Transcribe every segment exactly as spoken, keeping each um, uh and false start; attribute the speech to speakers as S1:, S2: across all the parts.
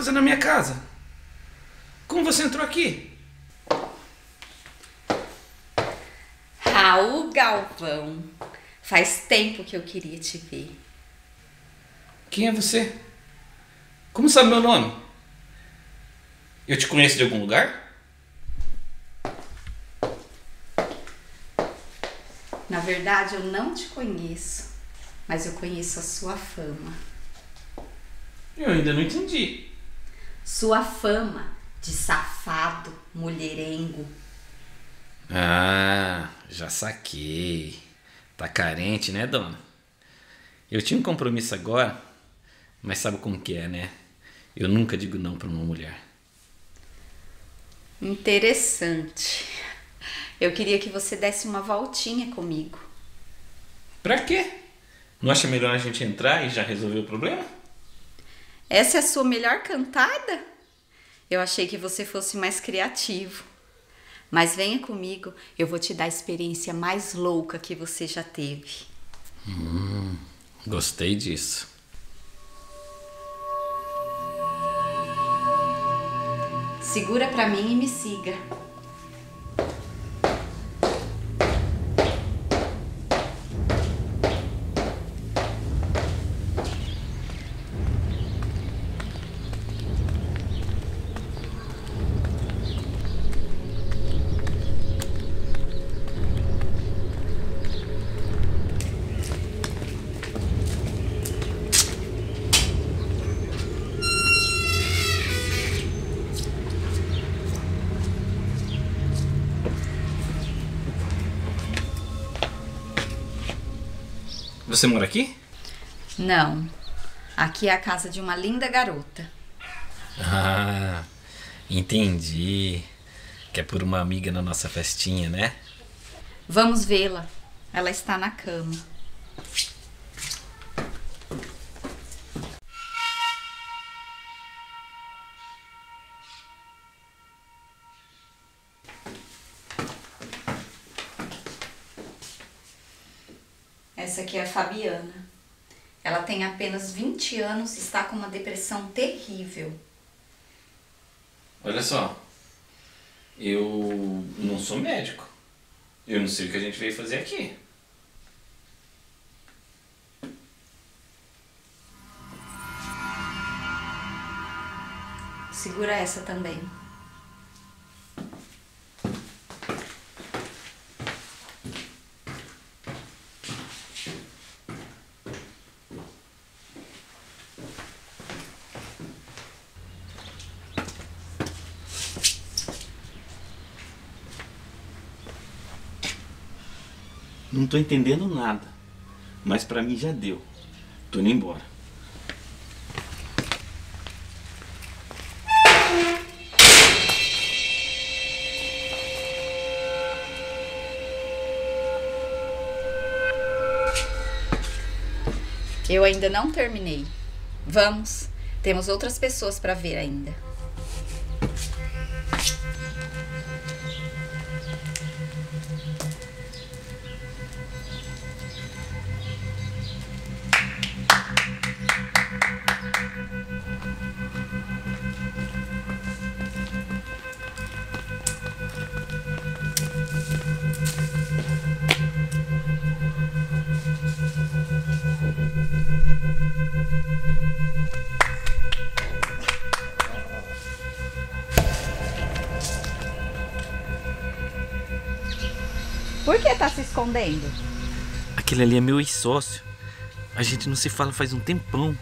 S1: fazendo na minha casa? Como você entrou aqui?
S2: Raul Galvão, faz tempo que eu queria te ver.
S1: Quem é você? Como sabe meu nome? Eu te conheço de algum lugar?
S2: Na verdade, eu não te conheço, mas eu conheço a sua fama.
S1: Eu ainda não entendi.
S2: Sua fama de safado, mulherengo.
S1: Ah, já saquei. Tá carente, né, dona? Eu tinha um compromisso agora, mas sabe como que é, né? Eu nunca digo não pra uma mulher.
S2: Interessante. Eu queria que você desse uma voltinha comigo.
S1: Pra quê? Não acha melhor a gente entrar e já resolver o problema?
S2: Essa é a sua melhor cantada? Eu achei que você fosse mais criativo. Mas venha comigo, eu vou te dar a experiência mais louca que você já teve.
S1: Hum, gostei disso.
S2: Segura pra mim e me siga.
S1: Você mora aqui?
S2: Não, aqui é a casa de uma linda garota.
S1: Ah, entendi. Que é por uma amiga na nossa festinha, né?
S2: Vamos vê-la, ela está na cama. Essa aqui é a Fabiana. Ela tem apenas vinte anos e está com uma depressão terrível.
S1: Olha só, eu não sou médico. Eu não sei o que a gente veio fazer aqui.
S2: Segura essa também.
S1: Não tô entendendo nada, mas pra mim já deu. Tô indo embora.
S2: Eu ainda não terminei. Vamos, temos outras pessoas para ver ainda. Por que tá se escondendo?
S1: Aquele ali é meu ex-sócio. A gente não se fala faz um tempão.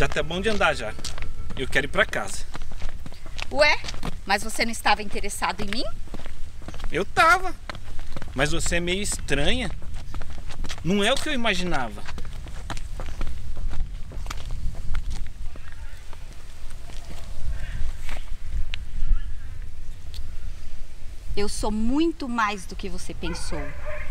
S1: tá bom de andar já. Eu quero ir pra casa.
S2: Ué, mas você não estava interessado em mim?
S1: Eu tava. Mas você é meio estranha. Não é o que eu imaginava.
S2: Eu sou muito mais do que você pensou.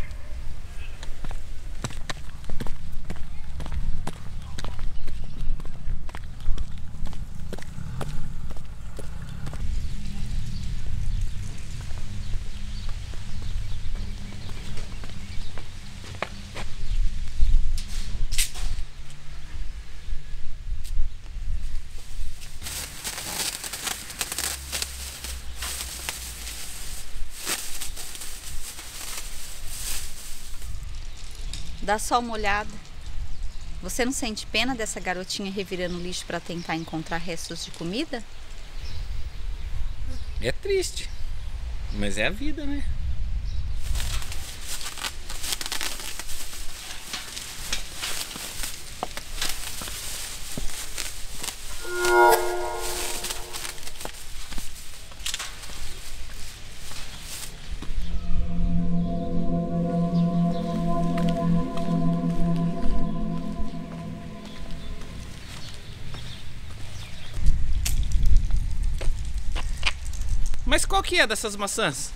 S2: Dá só uma olhada. Você não sente pena dessa garotinha revirando lixo para tentar encontrar restos de comida?
S1: É triste, mas é a vida, né? Mas qual que é dessas maçãs?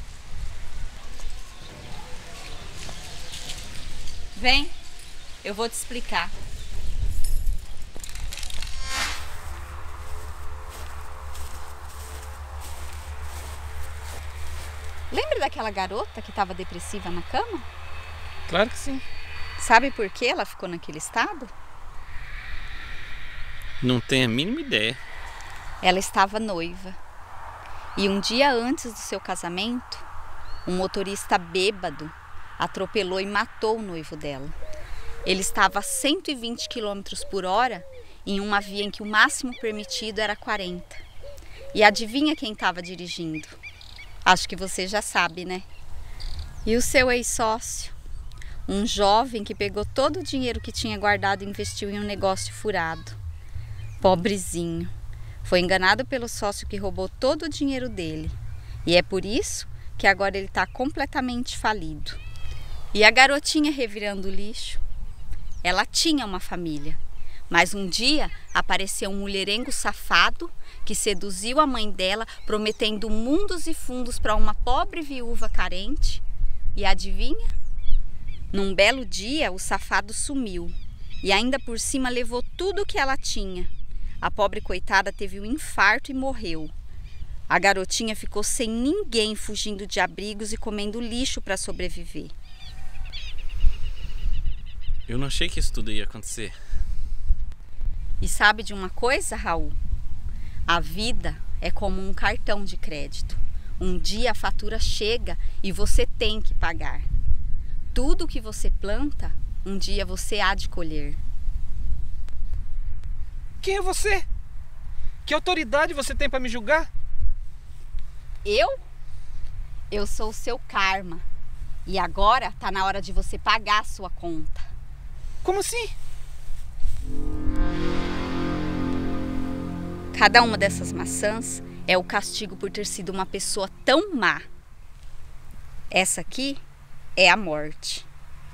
S2: Vem, eu vou te explicar. Lembra daquela garota que estava depressiva na cama?
S1: Claro que sim.
S2: Sabe por que ela ficou naquele estado?
S1: Não tenho a mínima ideia.
S2: Ela estava noiva. E um dia antes do seu casamento, um motorista bêbado atropelou e matou o noivo dela. Ele estava a cento e vinte quilômetros por hora em uma via em que o máximo permitido era quarenta. E adivinha quem estava dirigindo? Acho que você já sabe, né? E o seu ex-sócio? Um jovem que pegou todo o dinheiro que tinha guardado e investiu em um negócio furado. Pobrezinho. Foi enganado pelo sócio que roubou todo o dinheiro dele. E é por isso que agora ele está completamente falido. E a garotinha revirando o lixo? Ela tinha uma família. Mas um dia apareceu um mulherengo safado que seduziu a mãe dela, prometendo mundos e fundos para uma pobre viúva carente. E adivinha? Num belo dia, o safado sumiu. E ainda por cima levou tudo o que ela tinha. A pobre coitada teve um infarto e morreu. A garotinha ficou sem ninguém, fugindo de abrigos e comendo lixo para sobreviver.
S1: Eu não achei que isso tudo ia acontecer.
S2: E sabe de uma coisa, Raul? A vida é como um cartão de crédito. Um dia a fatura chega e você tem que pagar. Tudo que você planta, um dia você há de colher.
S1: Quem é você? Que autoridade você tem para me julgar?
S2: Eu? Eu sou o seu karma. E agora tá na hora de você pagar a sua conta.
S1: Como assim?
S2: Cada uma dessas maçãs é o castigo por ter sido uma pessoa tão má. Essa aqui é a morte.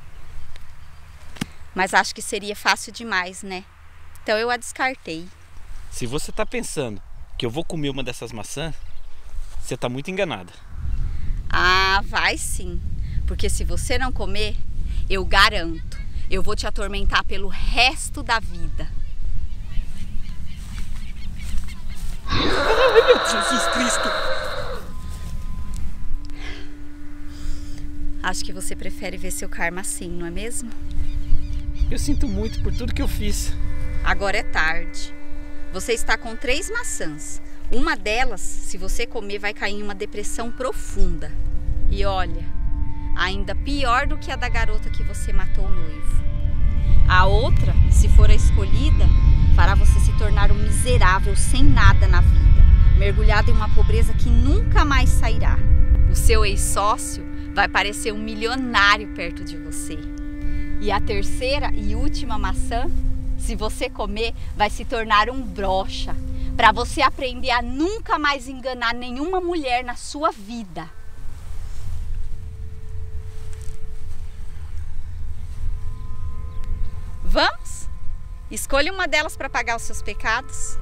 S2: Mas acho que seria fácil demais, né? Então eu a descartei.
S1: Se você tá pensando que eu vou comer uma dessas maçãs, você tá muito enganada.
S2: Ah, vai sim. Porque se você não comer, eu garanto, eu vou te atormentar pelo resto da vida.
S1: Ai, meu Jesus Cristo!
S2: Acho que você prefere ver seu karma assim, não é mesmo?
S1: Eu sinto muito por tudo que eu fiz.
S2: Agora é tarde. Você está com três maçãs. Uma delas, se você comer, vai cair em uma depressão profunda. E olha, ainda pior do que a da garota que você matou o noivo. A outra, se for a escolhida, fará você se tornar um miserável sem nada na vida, mergulhado em uma pobreza que nunca mais sairá. O seu ex-sócio vai parecer um milionário perto de você. E a terceira e última maçã Se você comer, vai se tornar um broxa, para você aprender a nunca mais enganar nenhuma mulher na sua vida. Vamos? Escolha uma delas para pagar os seus pecados.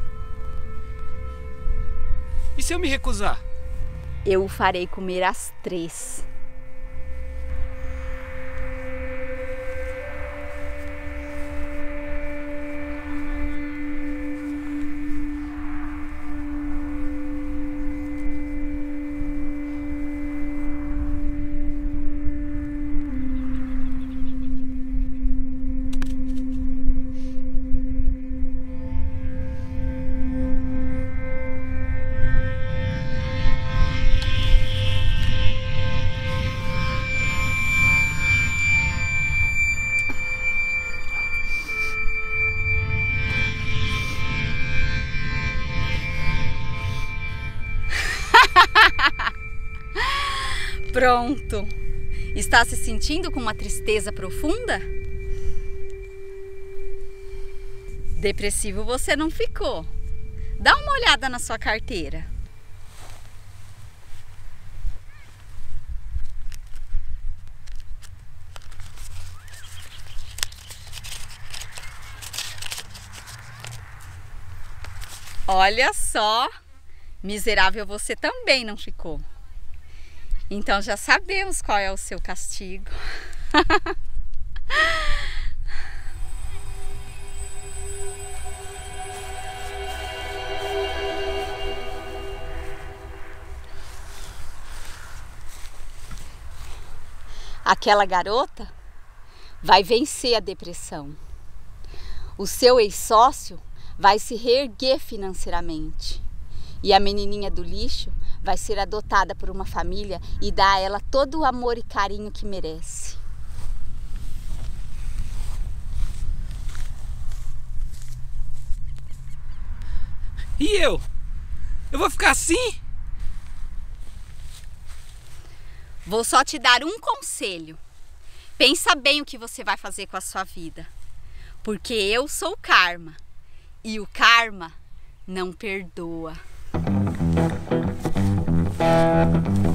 S3: E se eu me recusar?
S2: Eu o farei comer as três. Pronto! Está se sentindo com uma tristeza profunda? Depressivo você não ficou. Dá uma olhada na sua carteira. Olha só, miserável você também não ficou. Então já sabemos qual é o seu castigo. Aquela garota vai vencer a depressão. O seu ex-sócio vai se reerguer financeiramente. E a menininha do lixo vai ser adotada por uma família e dar a ela todo o amor e carinho que merece.
S3: E eu? Eu vou ficar assim?
S2: Vou só te dar um conselho. Pensa bem o que você vai fazer com a sua vida. Porque eu sou o karma. E o karma não perdoa. Thank you.